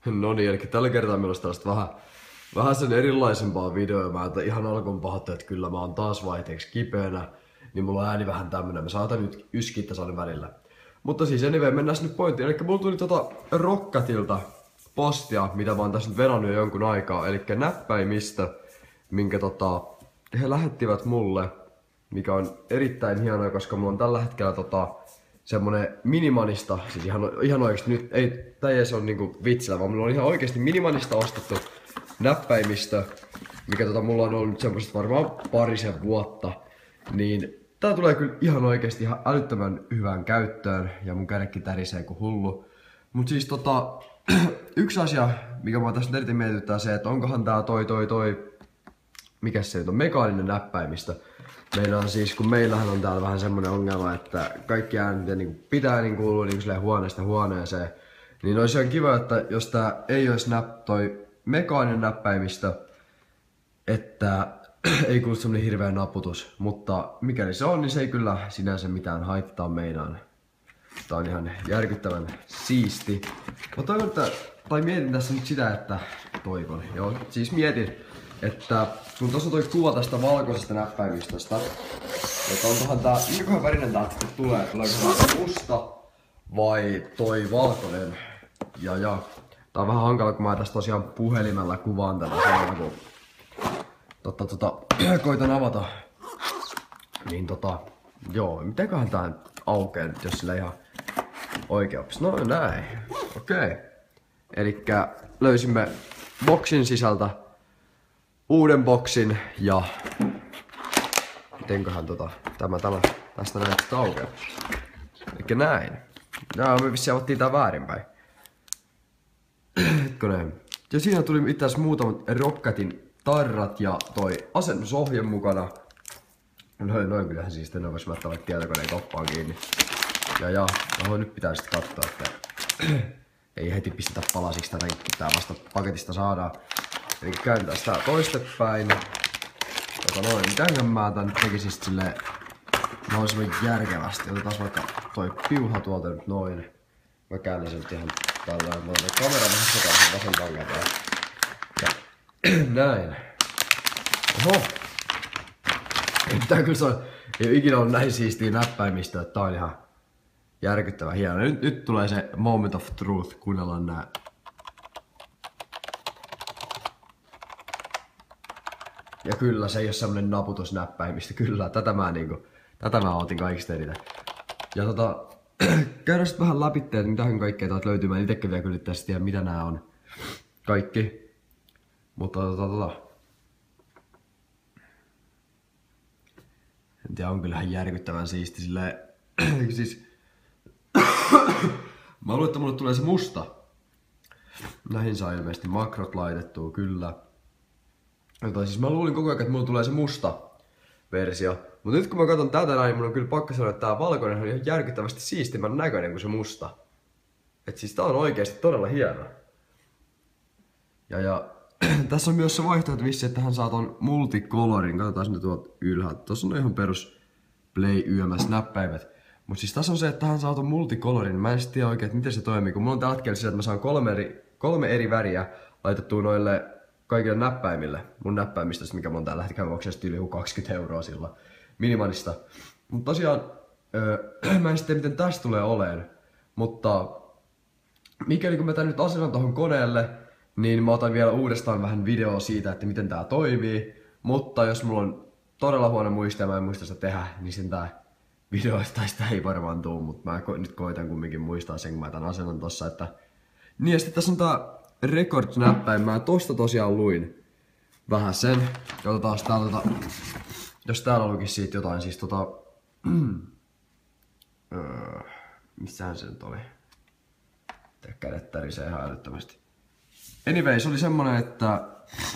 No niin, eli tällä kertaa meillä olisi tällaista vähän sen erilaisempaa videoa. Mä ihan alkuun pahoittelen, että kyllä mä oon taas vaihteeksi kipeänä. Niin mulla on ääni vähän tämmönen. Mä saatan nyt yskiä tässä välillä. Mutta siis anyway, mennään nyt pointtiin. Eli mulla tuli Rokkatilta postia, mitä mä oon tässä nyt venannut jo jonkun aikaa. Eli näppäimistä, minkä he lähettivät mulle. Mikä on erittäin hienoa, koska mulla on tällä hetkellä semmonen minimanista, siis ihan oikeesti nyt, tää ei edes ole niinku vitsillä, vaan mulla on ihan oikeesti minimanista ostettu näppäimistö, mikä mulla on ollut nyt semmoset varmaan parisen vuotta, niin tää tulee kyllä ihan oikeesti ihan älyttömän hyvään käyttöön, ja mun kädetkin tärisee kuin hullu. Mut siis yksi asia, mikä mä tässä eniten mietityttää se, että onkohan tää mikäs se nyt on, mekaaninen näppäimistö. Meinaan siis, kun meillähän on täällä vähän semmonen ongelma, että kaikki äänet niin pitää niin kuulua niin huoneesta huoneeseen. Niin olisi ihan kiva, että jos tää ei olisi toi mekaaninen näppäimistö, että ei kuulu semmonen hirveä naputus. Mutta mikäli se on, niin se ei kyllä sinänsä mitään haittaa meinaan. Tää on ihan järkyttävän siisti. Mä toivon, tai mietin tässä nyt sitä, että siis mietin, että kun tuossa toi kuva tästä valkoisesta näppäimistöstä, että onkohan tää, minkäköhän värinen tää tulee? Tuleeko tää musta vai toi valkoinen? Ja tää on vähän hankala, kun mä tässä tosiaan puhelimella kuvaan tätä samalla, kun koitan avata. Niin joo, mitenköhän tää aukeaa nyt, jos sillä ihan oikein opis. No näin, okei. Elikkä löysimme boksin sisältä uuden boksin ja mitenköhän tästä näin aukeaa. Elikkä näin. Me vissiin avattiin tää väärinpäin. Hetkonen. Ja siinä tuli itse asiassa muutamat Rokkatin tarrat ja toi asennusohje mukana. Noin kyllähän siis ne vois laittaa vaikka tietokoneen koppaan kiinni. Ja nyt pitää sitten katsoa, että ei heti pistetä palasiksi tätä, kun tää vasta paketista saadaan. Eli käännetään sitä toistepäin. Mitähän mä tän nyt tekisin silleen mahdollisimman järkevästi. Otetaan vaikka toi piuha tuolta nyt noin. Mä käännän sen ihan tällä. Mä otan kamera vähän sekaisin vasen tangan. Ja näin. Oho. Tää kyllä se on, ei ole ikinä ollut näin siistiä näppäimistä, että tää on ihan järkyttävän hieno. Nyt tulee se moment of truth, kuunnellaan nää. Ja kyllä, se ei oo semmonen naputusnäppäimistä. Kyllä, tätä mä otin kaikista eniten. Ja käydään sit vähän läpi, että mitähän kaikkea täältä löytyy. Mä en itekin vielä kyllä tässä tiedä, mitä nää on. Kaikki. Mutta en tiedä, on kyllähän järkyttävän siisti silleen. Siis mä luulen, että mulle tulee se musta. Näihin saa ilmeisesti makrot laitettua, kyllä. Siis mä luulin koko ajan, että mulla tulee se musta versio. Mutta nyt kun mä katson tätä näin, mun on kyllä pakko sanoa, että tää valkoinen on ihan järkyttävästi siistimän näköinen kuin se musta. Et siis tää on oikeesti todella hieno. Ja tässä on myös se vaihtoehto vissi, että hän saa ton multicolorin. Katsotaan nyt tuolta ylhäältä. Tossa on ihan perus Play YMS näppäimet. Mut siis tässä on se, että hän saa ton multicolorin. Mä en sit tiedä oikein, että miten se toimii. Kun mulla on tällä hetkellä se, että mä saan kolme eri väriä laitettua noille kaikille näppäimille. Mun näppäimistöstä, mikä mun täällä hetkellä maksaa yli 20 € sillä minimanista. Mutta tosiaan, mä en sitten miten tästä tulee oleen. Mutta mikäli kun mä tän nyt asennan tohon koneelle, niin mä otan vielä uudestaan vähän videoa siitä, että miten tää toimii. Mutta jos mulla on todella huono muisti ja mä en muista sitä tehdä, niin sen tää videoista sitä ei varmaan tuu. Mutta mä nyt koitan kumminkin muistaa sen, kun mä tän asennan tossa. Niin ja sitten tässä on tää Record-näppäin. Mä tosta tosiaan luin vähän sen. Katsotaan täältä, jos täällä lukisi siitä jotain, siis missähän se nyt oli? Kädet tärisee ihan älyttömästi. Anyway, se oli semmonen, että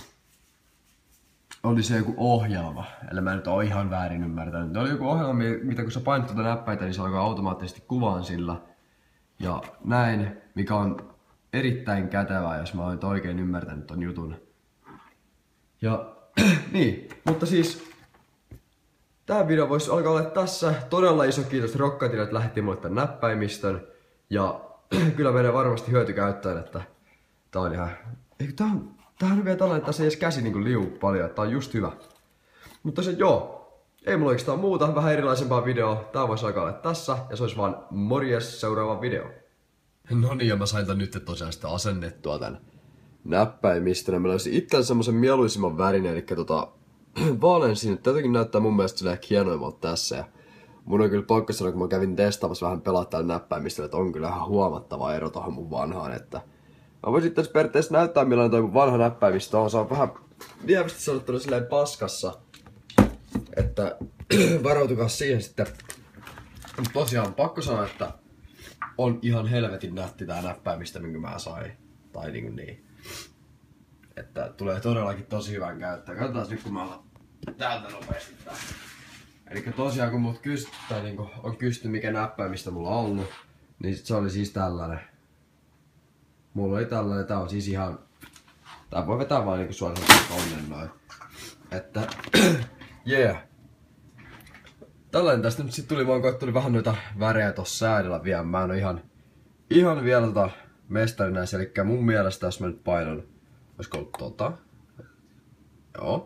oli se joku ohjelma, eli mä nyt oon ihan väärin ymmärtänyt. Oli joku ohjelma, mitä kun sä painat tuota näppäitä, niin se alkaa automaattisesti kuvaan sillä. Ja näin, mikä on erittäin kätevää, jos mä oon nyt oikein ymmärtänyt ton jutun. Ja niin, mutta siis tää video voisi alkaa olla tässä. Todella iso kiitos Rokkatille, että lähetti mulle tän näppäimistön. Ja kyllä menee varmasti hyötykäyttöön, että Tää on ihan... Eikö tää on vielä tällainen, että tässä ei edes käsi niinku liu paljon, että tää on just hyvä. Mutta se joo. Ei mulla oikeastaan muuta, vähän erilaisempaa videoa. Tää voisi alkaa olla tässä, ja se olisi vaan morjes seuraava video. No niin, ja mä sain tän nyt tosiaan sitä asennettua tän näppäimistönä. Mä löysin itsellä semmosen mieluisimman värin, eli vaalean sinne. Tätäkin näyttää mun mielestä silleen hienoimmalta tässä. Ja mun on kyllä pakko sanoa, kun mä kävin testaamassa vähän pelaa täällä näppäimistöllä, että on kyllä ihan huomattava ero tohon mun vanhaan, että mä voisin tässä periaatteessa näyttää millainen toi mun vanha näppäimistö on. Se on vähän lievästi sanottuna silleen paskassa. Että varautukaa siihen sitten. Mutta tosiaan pakko sanoa, että on ihan helvetin nätti tää näppäimistä, minkä mä sain. Tai niin. Että tulee todellakin tosi hyvän käyttöön. Katsotaan nyt kun mä alan täältä nopeasti tää. Elikkä tosiaan kun mut on kysytty mikä näppäimistä mulla on ollut, niin se oli siis tällainen. Mulla oli tällainen, tää on siis ihan... Tää voi vetää vaan niinku suoraan tonnen noin. Että... Yeah. Tällainen tästä nyt sit tuli, vaan tuli vähän noita värejä tossa säädellä vielä. Mä en oo ihan vielä mestari näissä, eli mun mielestä jos mä nyt painan, olisiko ollut joo.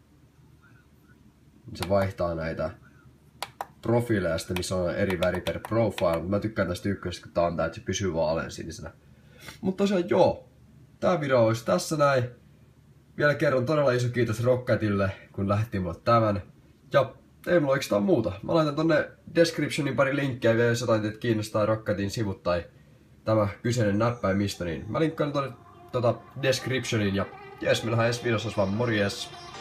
Se vaihtaa näitä profiileja sitten, missä on eri väri per profile, mutta mä tykkään tästä ykkösestä, kun tää on tää, että se pysyy vaaleansinisenä. Mutta tosiaan joo, tää video olisi tässä näin. Vielä kerron todella iso kiitos Rocketille, kun lähetti mulle tämän. Ja ei mulla oikeastaan muuta. Mä laitan tonne descriptionin pari linkkiä vielä, jos jotain teitä kiinnostaa Rocketin sivut tai tämä kyseinen näppäimistö, niin mä linkkaan tonne descriptioniin ja jes, me nähdään ensi videossa vaan morjes!